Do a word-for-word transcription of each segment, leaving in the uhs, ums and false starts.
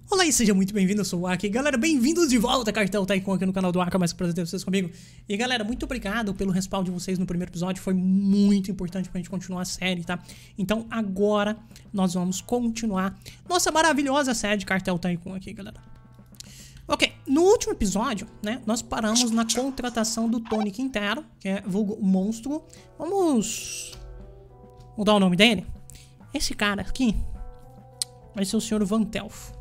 Olá e seja muito bem-vindo, eu sou o Aki. Galera, bem-vindos de volta a Cartel Tycoon aqui no canal do Aka, mais prazer ter vocês comigo. E galera, muito obrigado pelo respaldo de vocês no primeiro episódio, foi muito importante pra gente continuar a série, tá? Então agora nós vamos continuar nossa maravilhosa série de Cartel Tycoon aqui, galera. Ok, no último episódio, né, nós paramos na contratação do Tony Quintero, que é vulgo monstro. Vamos mudar o nome dele? Esse cara aqui vai ser o senhor Vantelfo.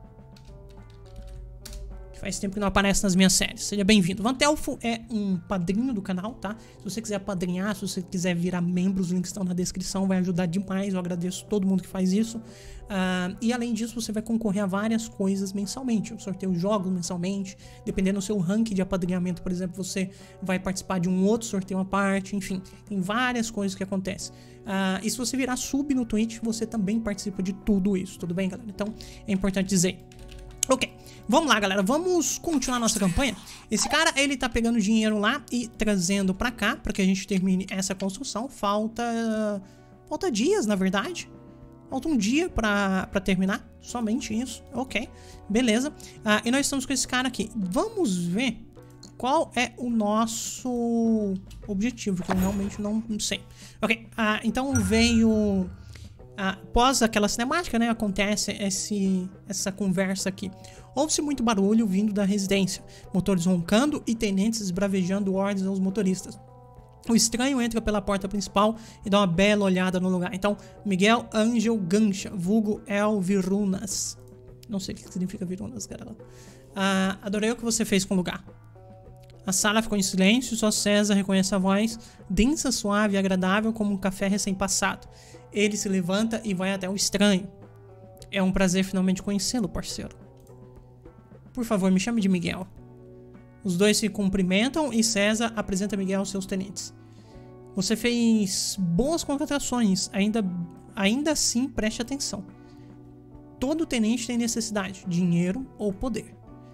Faz tempo que não aparece nas minhas séries. Seja bem-vindo. Vantelfo é um padrinho do canal, tá? Se você quiser padrinhar, se você quiser virar membro, os links estão na descrição, vai ajudar demais. Eu agradeço todo mundo que faz isso. Uh, e além disso, você vai concorrer a várias coisas mensalmente. Eu sorteio jogos mensalmente. Dependendo do seu ranking de apadrinhamento, por exemplo, você vai participar de um outro sorteio à parte. Enfim, tem várias coisas que acontecem. Uh, e se você virar sub no Twitch, você também participa de tudo isso. Tudo bem, galera? Então, é importante dizer. Ok, vamos lá, galera, vamos continuar nossa campanha. Esse cara, ele tá pegando dinheiro lá e trazendo pra cá, pra que a gente termine essa construção. Falta... Falta dias, na verdade. Falta um dia pra, pra terminar, somente isso. Ok, beleza. Ah, e nós estamos com esse cara aqui. Vamos ver qual é o nosso objetivo, que eu realmente não sei. Ok, ah, então veio... Após aquela cinemática, né, acontece esse, essa conversa aqui. Houve-se muito barulho vindo da residência, motores roncando e tenentes esbravejando ordens aos motoristas. O estranho entra pela porta principal e dá uma bela olhada no lugar. Então, Miguel Angel Gancha, vulgo El Virunas. Não sei o que significa Virunas, galera. Ah, adorei o que você fez com o lugar. A sala ficou em silêncio, só César reconhece a voz, densa, suave e agradável como um café recém-passado. Ele se levanta e vai até o estranho. É um prazer finalmente conhecê-lo, parceiro. Por favor, me chame de Miguel. Os dois se cumprimentam e César apresenta Miguel aos seus tenentes. Você fez boas contratações, ainda, ainda assim preste atenção. Todo tenente tem necessidade, dinheiro ou poder.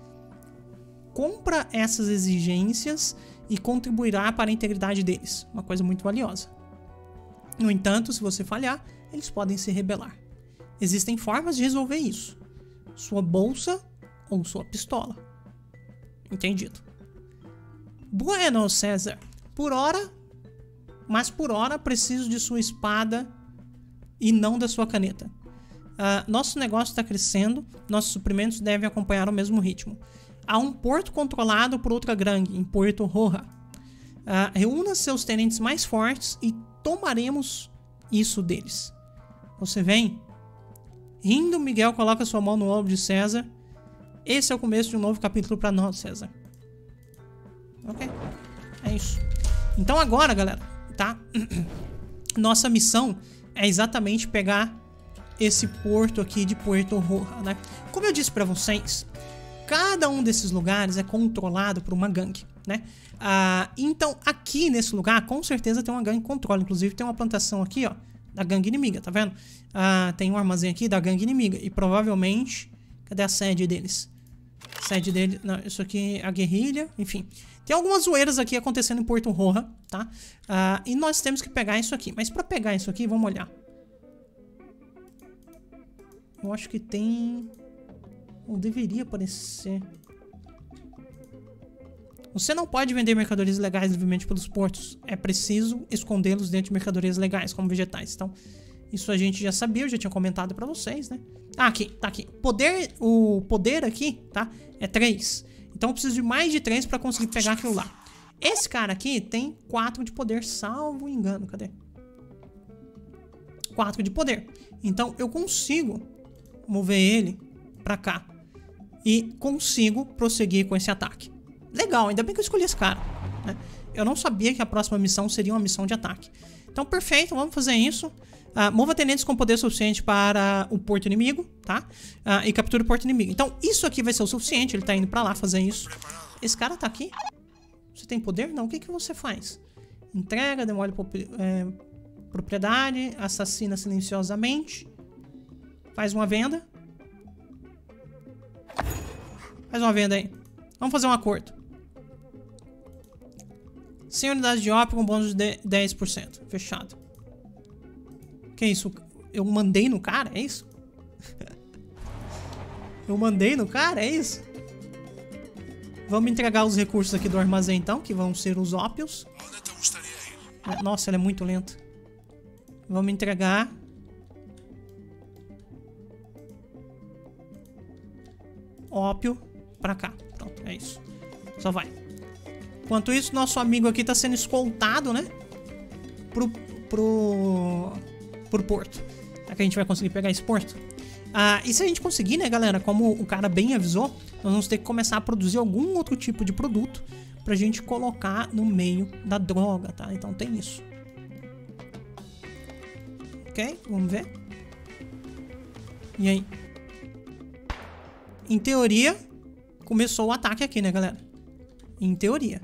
Compra essas exigências e contribuirá para a integridade deles, uma coisa muito valiosa. No entanto, se você falhar, eles podem se rebelar. Existem formas de resolver isso. Sua bolsa ou sua pistola. Entendido. Bueno, César. Por hora, mas por hora preciso de sua espada e não da sua caneta. Uh, nosso negócio está crescendo, nossos suprimentos devem acompanhar o mesmo ritmo. Há um porto controlado por outra gangue, em Puerto Roja. Uh, reúna seus tenentes mais fortes e tomaremos isso deles. Você vem? Rindo, Miguel coloca sua mão no ombro de César. Esse é o começo de um novo capítulo para nós, César. Ok, é isso. Então agora, galera, tá? Nossa missão é exatamente pegar esse porto aqui de Puerto Roja, né? Como eu disse para vocês, cada um desses lugares é controlado por uma gangue, né? Ah, então aqui nesse lugar com certeza tem uma gangue que controla. Inclusive tem uma plantação aqui, ó, da gangue inimiga, tá vendo? Ah, tem um armazém aqui da gangue inimiga. E provavelmente... Cadê a sede deles? A sede dele... Não, isso aqui é a guerrilha, enfim. Tem algumas zoeiras aqui acontecendo em Puerto Roja, tá? Ah, e nós temos que pegar isso aqui. Mas pra pegar isso aqui, vamos olhar. Eu acho que tem... Ou deveria aparecer... Você não pode vender mercadorias legais livremente pelos portos. É preciso escondê-los dentro de mercadorias legais, como vegetais. Então, isso a gente já sabia, eu já tinha comentado pra vocês, né? Ah, aqui, tá aqui. Poder, o poder aqui, tá? É três. Então eu preciso de mais de três pra conseguir pegar aquilo lá. Esse cara aqui tem quatro de poder, salvo engano. Cadê? quatro de poder. Então eu consigo mover ele pra cá. E consigo prosseguir com esse ataque. Legal, ainda bem que eu escolhi esse cara, né? Eu não sabia que a próxima missão seria uma missão de ataque. Então, perfeito, vamos fazer isso. Uh, mova tenentes com poder suficiente para o porto inimigo, tá? Uh, e captura o porto inimigo. Então, isso aqui vai ser o suficiente. Ele tá indo pra lá fazer isso. Esse cara tá aqui? Você tem poder? Não. O que que você faz? Entrega, demole é, propriedade, assassina silenciosamente. Faz uma venda. Faz uma venda aí. Vamos fazer um acordo. cem unidades de ópio com bônus de dez por cento. Fechado. Que isso? Eu mandei no cara? É isso? Eu mandei no cara, é isso? Vamos entregar os recursos aqui do armazém, então, que vão ser os ópios. Nossa, ele é muito lento. Vamos entregar. Ópio pra cá. Pronto, é isso. Só vai. Enquanto isso, nosso amigo aqui tá sendo escoltado, né? Pro... Pro... Pro porto. Será que a gente vai conseguir pegar esse porto? Ah, e se a gente conseguir, né, galera? Como o cara bem avisou, nós vamos ter que começar a produzir algum outro tipo de produto pra gente colocar no meio da droga, tá? Então tem isso. Ok? Vamos ver. E aí? Em teoria, começou o ataque aqui, né, galera? Em teoria.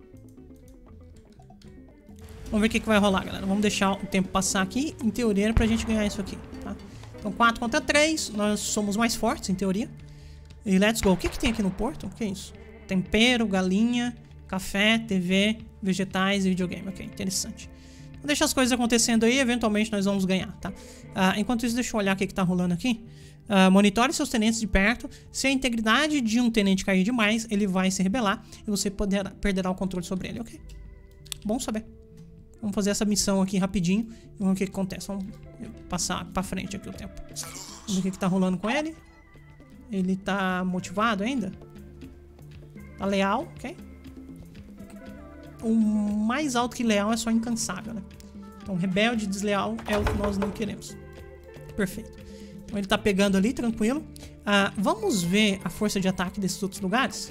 Vamos ver o que, que vai rolar, galera. Vamos deixar o tempo passar aqui. Em teoria, era pra gente ganhar isso aqui, tá? Então, quatro contra três. Nós somos mais fortes, em teoria. E let's go. O que, que tem aqui no porto? O que é isso? Tempero, galinha, café, T V, vegetais e videogame. Ok, interessante. Vamos deixar as coisas acontecendo aí. Eventualmente, nós vamos ganhar, tá? Ah, enquanto isso, deixa eu olhar o que, que tá rolando aqui. Uh, monitore seus tenentes de perto. Se a integridade de um tenente cair demais, ele vai se rebelar e você poderá, perderá o controle sobre ele. Ok. Bom saber. Vamos fazer essa missão aqui rapidinho e vamos ver o que, que acontece. Vamos passar pra frente aqui o tempo. Vamos ver o que, que tá rolando com ele. Ele tá motivado ainda? Tá leal, ok. O mais alto que leal é só incansável, né? Então rebelde e desleal é o que nós não queremos. Perfeito. Então ele tá pegando ali, tranquilo. Ah, vamos ver a força de ataque desses outros lugares?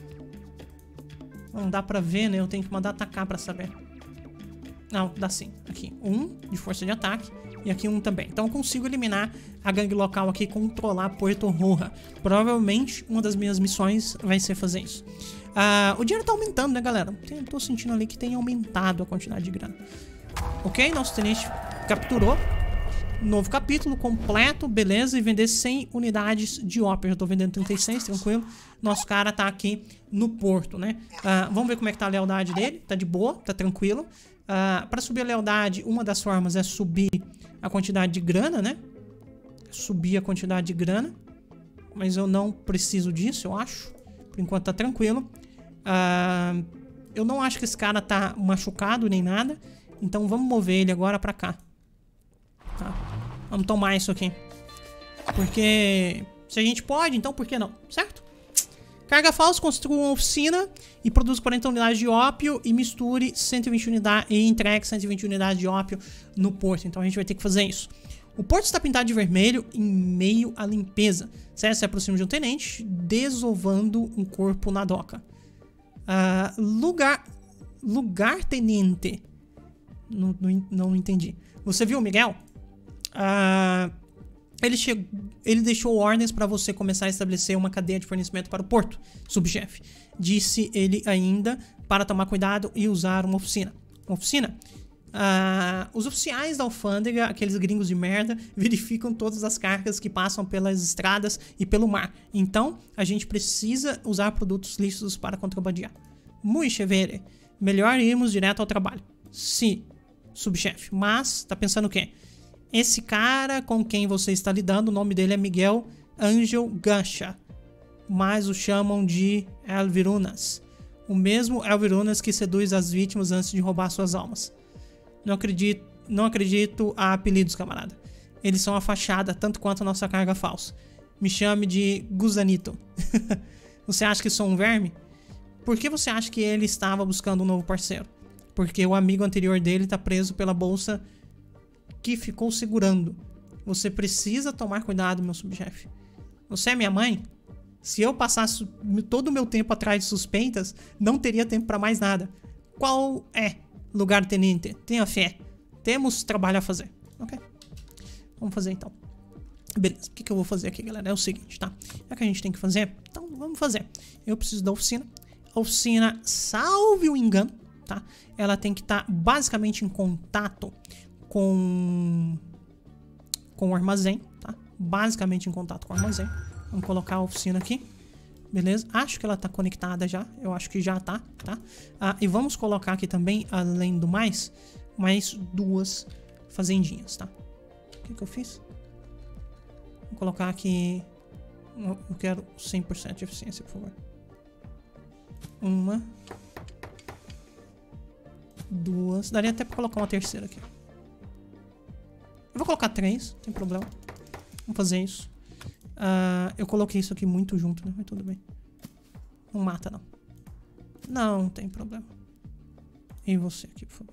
Não dá pra ver, né? Eu tenho que mandar atacar pra saber. Não, dá sim. Aqui, um de força de ataque e aqui um também. Então eu consigo eliminar a gangue local aqui e controlar Puerto Roja. Provavelmente uma das minhas missões vai ser fazer isso. Ah, o dinheiro tá aumentando, né, galera? Eu tô sentindo ali que tem aumentado a quantidade de grana. Ok, nosso tenente capturou. Novo capítulo completo, beleza. E vender cem unidades de ópio. Eu tô vendendo trinta e seis, tranquilo. Nosso cara tá aqui no porto, né? Ah, vamos ver como é que tá a lealdade dele. Tá de boa, tá tranquilo. Uh, para subir a lealdade, uma das formas é subir a quantidade de grana, né? Subir a quantidade de grana. Mas eu não preciso disso, eu acho. Por enquanto tá tranquilo. Uh, eu não acho que esse cara tá machucado nem nada. Então vamos mover ele agora pra cá. Tá? Vamos tomar isso aqui. Porque se a gente pode, então por que não? Certo? Carga falsa, construa uma oficina e produz quarenta unidades de ópio e misture cento e vinte unidades e entregue cento e vinte unidades de ópio no porto. Então a gente vai ter que fazer isso. O porto está pintado de vermelho em meio à limpeza. César se aproxima de um tenente, desovando um corpo na doca. Uh, lugar... Lugar tenente. Não, não, não entendi. Você viu, Miguel? Ah... Uh, Ele, chegou, ele deixou ordens para você começar a estabelecer uma cadeia de fornecimento para o porto, subchefe. Disse ele ainda para tomar cuidado e usar uma oficina. Uma oficina? Ah, os oficiais da alfândega, aqueles gringos de merda, verificam todas as cargas que passam pelas estradas e pelo mar. Então, a gente precisa usar produtos lícitos para contrabandear. Muito chévere. Melhor irmos direto ao trabalho. Sim, subchefe. Mas, tá pensando o quê? Esse cara com quem você está lidando, o nome dele é Miguel Angel Gacha, mas o chamam de Elvirunas. O mesmo Elvirunas que seduz as vítimas antes de roubar suas almas. Não acredito, não acredito a apelidos, camarada. Eles são a fachada, tanto quanto a nossa carga falsa. Me chame de Gusanito. Você acha que sou um verme? Por que você acha que ele estava buscando um novo parceiro? Porque o amigo anterior dele está preso pela bolsa que ficou segurando. Você precisa tomar cuidado, meu subchefe. Você é minha mãe? Se eu passasse todo o meu tempo atrás de suspeitas, não teria tempo para mais nada. Qual é, lugar tenente? Tenha fé. Temos trabalho a fazer. Ok? Vamos fazer então. Beleza, o que, que eu vou fazer aqui, galera? É o seguinte, tá? É que a gente tem que fazer, então vamos fazer. Eu preciso da oficina. A oficina, salve o engano, tá? Ela tem que estar tá basicamente em contato com, com o armazém, tá? Basicamente em contato com o armazém. Vamos colocar a oficina aqui. Beleza? Acho que ela tá conectada já. Eu acho que já tá, tá? Ah, e vamos colocar aqui também, além do mais, mais duas fazendinhas, tá? O que que eu fiz? Vou colocar aqui Eu quero cem por cento de eficiência, por favor. Uma. Duas. Daria até pra colocar uma terceira aqui. Eu vou colocar três, não tem problema. Vamos fazer isso. Uh, eu coloquei isso aqui muito junto, né? Mas tudo bem. Não mata, não. Não, não tem problema. E você aqui, por favor.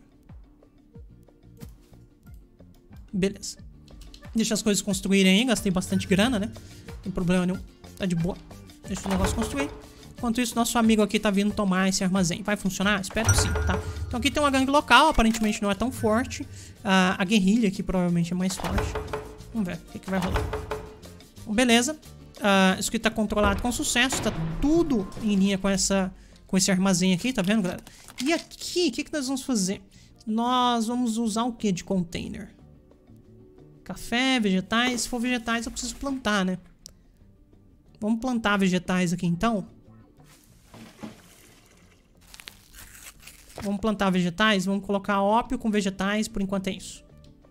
Beleza. Deixa as coisas construírem aí. Gastei bastante grana, né? Não tem problema nenhum. Tá de boa. Deixa o negócio construir. Enquanto isso, nosso amigo aqui tá vindo tomar esse armazém. Vai funcionar? Espero que sim, tá? Então aqui tem uma gangue local. Aparentemente não é tão forte. Uh, a guerrilha aqui provavelmente é mais forte. Vamos ver o que, que vai rolar. Bom, beleza. Uh, isso aqui tá controlado com sucesso. Tá tudo em linha com, essa, com esse armazém aqui. Tá vendo, galera? E aqui, o que, que nós vamos fazer? Nós vamos usar o que de container? Café, vegetais. Se for vegetais, eu preciso plantar, né? Vamos plantar vegetais aqui, então. Vamos plantar vegetais. Vamos colocar ópio com vegetais. Por enquanto é isso.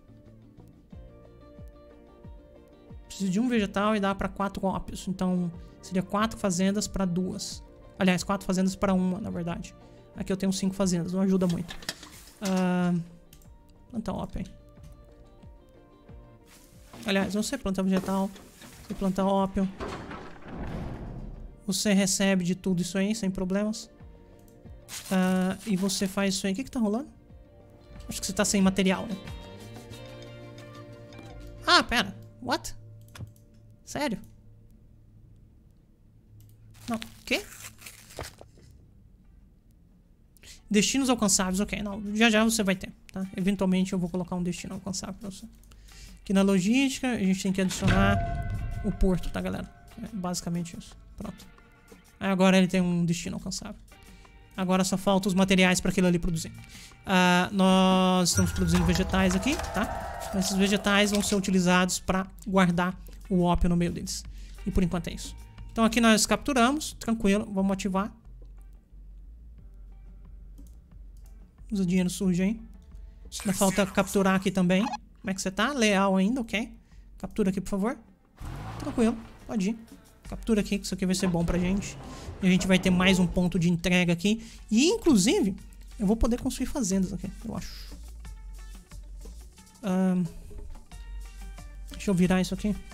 Preciso de um vegetal e dá para quatro ópios. Então, seria quatro fazendas para duas. Aliás, quatro fazendas para uma, na verdade. Aqui eu tenho cinco fazendas. Não ajuda muito. Uh, plantar ópio aí. Aliás, você planta vegetal. Você planta ópio. Você recebe de tudo isso aí, sem problemas. Uh, e você faz isso aí. O que que tá rolando? Acho que você tá sem material, né? Ah, pera. What? Sério? Não. O quê? Destinos alcançáveis. Ok, não. Já já você vai ter, tá? Eventualmente eu vou colocar um destino alcançável pra você. Aqui na logística, a gente tem que adicionar o porto, tá, galera? É basicamente isso. Pronto. Aí agora ele tem um destino alcançável. Agora só faltam os materiais para aquilo ali produzir. Uh, nós estamos produzindo vegetais aqui, tá? Esses vegetais vão ser utilizados para guardar o ópio no meio deles. E por enquanto é isso. Então aqui nós capturamos, tranquilo, vamos ativar. Usa dinheiro sujo aí. Ainda falta capturar aqui também. Como é que você tá? Leal ainda, ok. Captura aqui, por favor. Tranquilo, pode ir. Captura aqui, que isso aqui vai ser bom pra gente. E a gente vai ter mais um ponto de entrega aqui. E, inclusive, eu vou poder construir fazendas aqui, eu acho. Um, deixa eu virar isso aqui.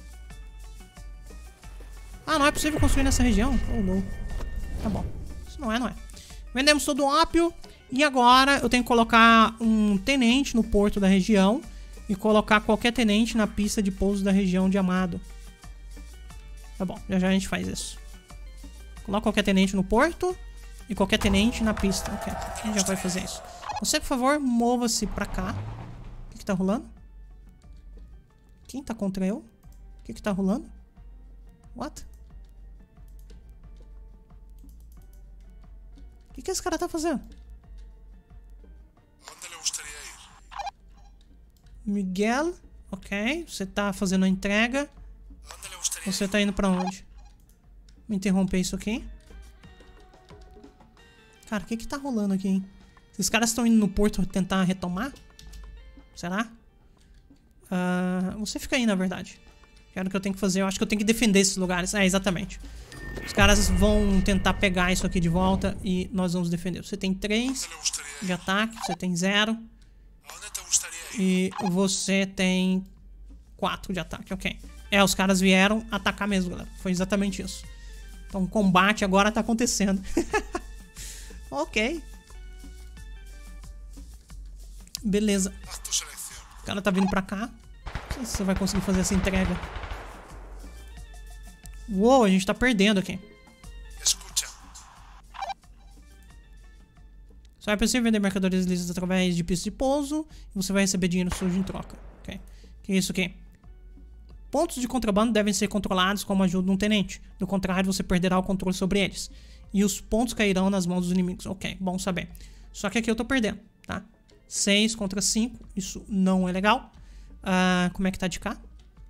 Ah, não é possível construir nessa região? Oh, não. Tá bom. Isso não é, não é. Vendemos todo o ópio. E agora eu tenho que colocar um tenente no porto da região. E colocar qualquer tenente na pista de pouso da região de Amado. Tá bom, já já a gente faz isso. Coloca qualquer tenente no porto e qualquer tenente na pista. Ok, a gente já vai fazer isso. Você, por favor, mova-se pra cá. O que que tá rolando? Quem tá contra eu? O que que tá rolando? What? O que que esse cara tá fazendo? Miguel, ok. Você tá fazendo a entrega. Você tá indo pra onde? Vou interromper isso aqui. Cara, o que que tá rolando aqui, hein? Esses caras estão indo no porto tentar retomar? Será? Uh, você fica aí, na verdade. Quero que eu tenho que fazer. Eu acho que eu tenho que defender esses lugares. É, exatamente. Os caras vão tentar pegar isso aqui de volta e nós vamos defender. Você tem três de ataque. Você tem zero. E você tem quatro de ataque, ok. É, os caras vieram atacar mesmo, galera. Foi exatamente isso. Então o combate agora tá acontecendo. Ok. Beleza. O cara tá vindo pra cá. Não sei se você vai conseguir fazer essa entrega. Uou, a gente tá perdendo aqui. Só é possível vender mercadorias lisas através de pista de pouso e você vai receber dinheiro sujo em troca. Ok. Que é isso aqui? Pontos de contrabando devem ser controlados com a ajuda de um tenente. Do contrário, você perderá o controle sobre eles. E os pontos cairão nas mãos dos inimigos. Ok, bom saber. Só que aqui eu tô perdendo, tá? seis contra cinco. Isso não é legal. Uh, como é que tá de cá?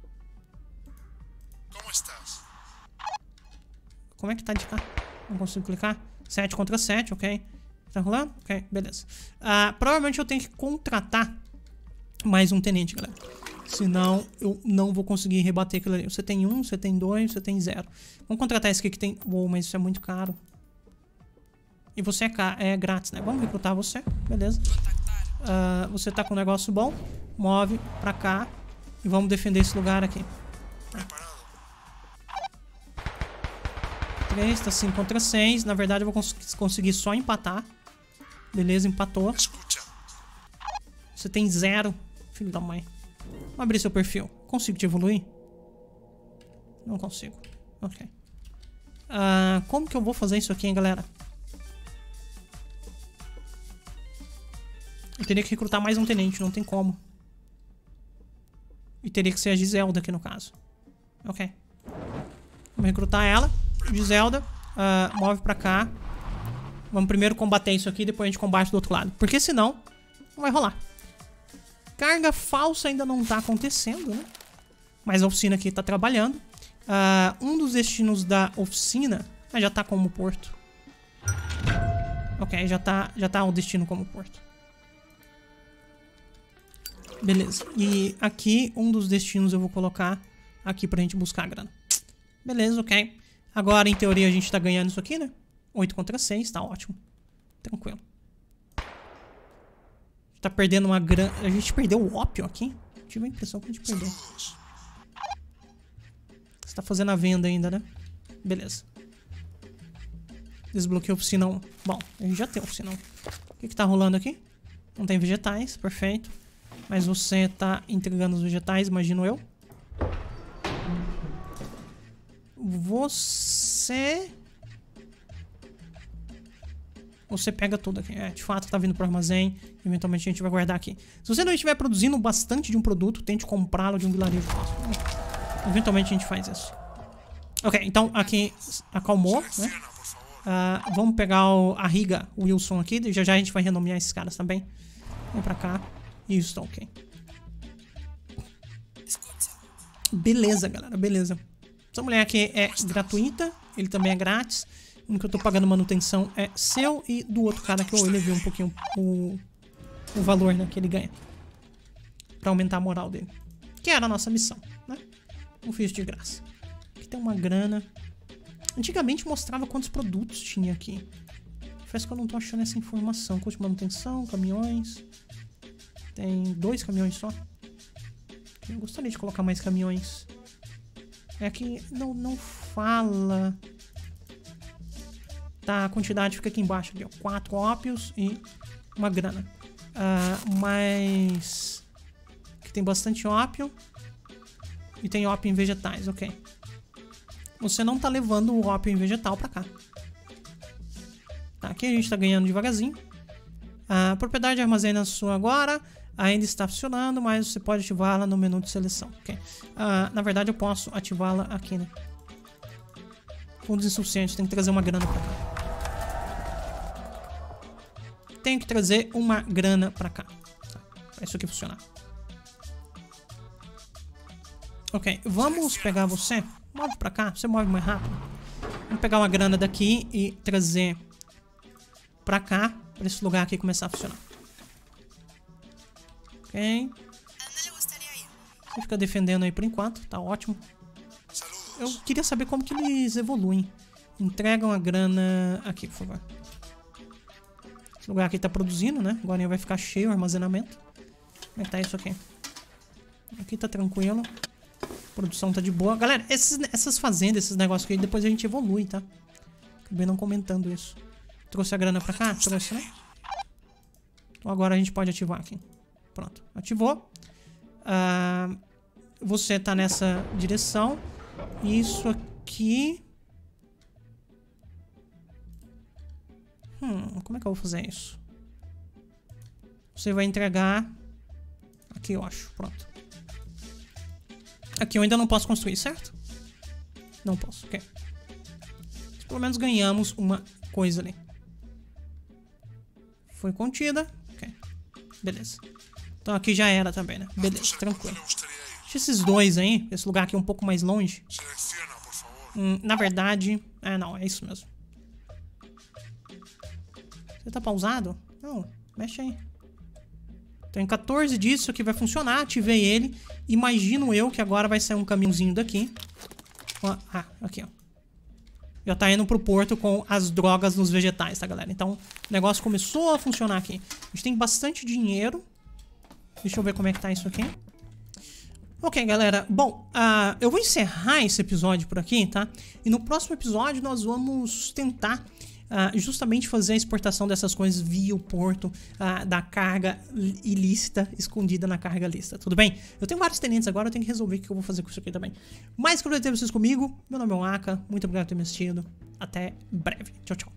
Como estás? Como é que tá de cá? Não consigo clicar. sete contra sete, ok. Tá rolando? Ok, beleza. Uh, provavelmente eu tenho que contratar mais um tenente, galera. Senão, eu não vou conseguir rebater aquilo ali. Você tem um, você tem dois, você tem zero. Vamos contratar esse aqui que tem... Uou, mas isso é muito caro. E você é, ca... é grátis, né? Vamos recrutar você. Beleza. Uh, você tá com um negócio bom. Move pra cá. E vamos defender esse lugar aqui. três, tá cinco contra seis. Na verdade, eu vou cons conseguir só empatar. Beleza, empatou. Você tem zero. Filho da mãe. Vamos abrir seu perfil. Consigo te evoluir? Não consigo. Ok. Uh, como que eu vou fazer isso aqui, hein, galera? Eu teria que recrutar mais um tenente. Não tem como. E teria que ser a Giselda aqui no caso. Ok. Vamos recrutar ela. Giselda. Uh, move pra cá. Vamos primeiro combater isso aqui. Depois a gente combate do outro lado. Porque senão não vai rolar. Carga falsa ainda não tá acontecendo, né? Mas a oficina aqui tá trabalhando. Uh, um dos destinos da oficina ah, já tá como porto. Ok, já tá, já tá o destino como porto. Beleza. E aqui, um dos destinos eu vou colocar aqui pra gente buscar a grana. Beleza, ok. Agora, em teoria, a gente tá ganhando isso aqui, né? oito contra seis, tá ótimo. Tranquilo. Tá perdendo uma grana. A gente perdeu o ópio aqui? Tive a impressão que a gente perdeu. Você tá fazendo a venda ainda, né? Beleza. Desbloqueei a oficina um. Bom, a gente já tem a oficina um. O que que tá rolando aqui? Não tem vegetais, perfeito. Mas você tá entregando os vegetais, imagino eu. Você... Você pega tudo aqui. É, de fato tá vindo pro armazém. Eventualmente a gente vai guardar aqui. Se você não estiver produzindo bastante de um produto, tente comprá-lo de um vilarejo próximo. Eventualmente a gente faz isso. Ok, então aqui acalmou, né? Uh, vamos pegar o, a Riga Wilson aqui. Já já a gente vai renomear esses caras também. Vem pra cá. Isso, tá ok. Beleza, galera, beleza. Essa mulher aqui é gratuita. Ele também é grátis. O único que eu tô pagando manutenção é seu e do outro cara que eu elevei um pouquinho o, o valor, né, que ele ganha. Pra aumentar a moral dele. Que era a nossa missão, né? Não fiz de graça. Aqui tem uma grana. Antigamente mostrava quantos produtos tinha aqui. Confesso que eu não tô achando essa informação. Custo de manutenção, caminhões. Tem dois caminhões só. Eu gostaria de colocar mais caminhões. É que não, não fala... Tá, a quantidade fica aqui embaixo. Aqui, ó. Quatro ópios e uma grana. Uh, mas... Aqui tem bastante ópio. E tem ópio em vegetais, ok. Você não tá levando o ópio em vegetal pra cá. Tá, aqui a gente tá ganhando devagarzinho. A propriedade armazena sua agora. Ainda está funcionando, mas você pode ativá-la no menu de seleção. Okay. Uh, na verdade eu posso ativá-la aqui, né? Fundos insuficientes, tem que trazer uma grana pra cá. Tenho que trazer uma grana pra cá. Tá, pra isso aqui funcionar. Ok, vamos pegar você. Move pra cá, você move mais rápido. Vamos pegar uma grana daqui e trazer pra cá, pra esse lugar aqui começar a funcionar. Ok. Você fica defendendo aí por enquanto, tá ótimo. Eu queria saber como que eles evoluem. Entregam a grana aqui, por favor. Esse lugar aqui tá produzindo, né? Agora vai ficar cheio o armazenamento. Como é que tá isso aqui? Aqui tá tranquilo. A produção tá de boa. Galera, esses, essas fazendas, esses negócios aqui, depois a gente evolui, tá? Acabei não comentando isso. Trouxe a grana pra cá? Trouxe, né? Então agora a gente pode ativar aqui. Pronto, ativou. Uh, você tá nessa direção. Isso aqui... Hum, como é que eu vou fazer isso? Você vai entregar... Aqui, eu acho. Pronto. Aqui eu ainda não posso construir, certo? Não posso, ok. Mas pelo menos ganhamos uma coisa ali. Foi contida. Ok. Beleza. Então aqui já era também, né? Beleza, tranquilo. Deixa esses dois aí. Esse lugar aqui é um pouco mais longe. Hum, na verdade... É, não, é isso mesmo. Você tá pausado? Não, mexe aí. Então em quatorze dias isso aqui vai funcionar, ativei ele. Imagino eu que agora vai sair um caminhãozinho daqui. Ah, aqui ó. Já tá indo pro porto com as drogas nos vegetais, tá galera? Então o negócio começou a funcionar aqui. A gente tem bastante dinheiro. Deixa eu ver como é que tá isso aqui. Ok, galera. Bom, uh, eu vou encerrar esse episódio por aqui, tá? E no próximo episódio nós vamos tentar uh, justamente fazer a exportação dessas coisas via o porto uh, da carga ilícita escondida na carga lista. Tudo bem? Eu tenho vários tenentes agora, eu tenho que resolver o que eu vou fazer com isso aqui também. Mas quero ter vocês comigo. Meu nome é Waka. Muito obrigado por ter me assistido. Até breve. Tchau, tchau.